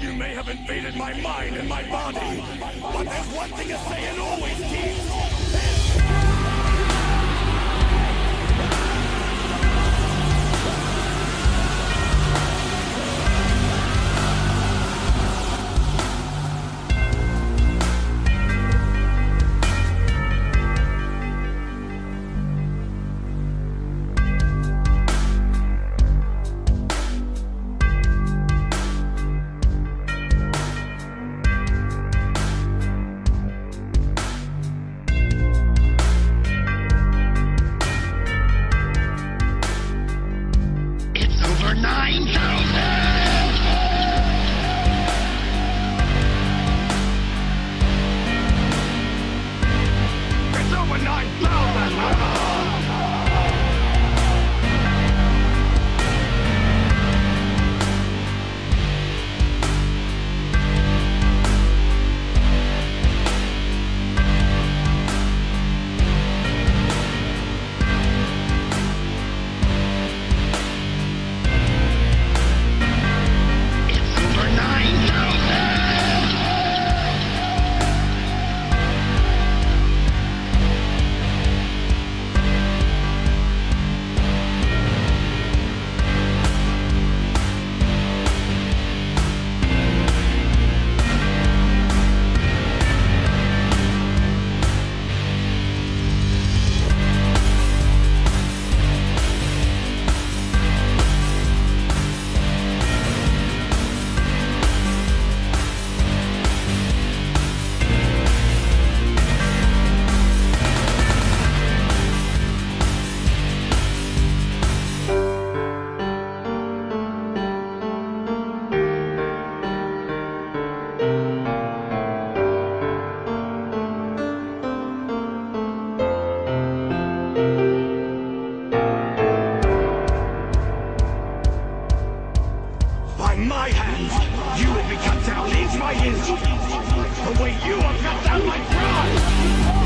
You may have invaded my mind and my body, but there's one thing a Saiyan always keeps. By my hands, you will be cut down inch by inch, the way you are cut down like grass!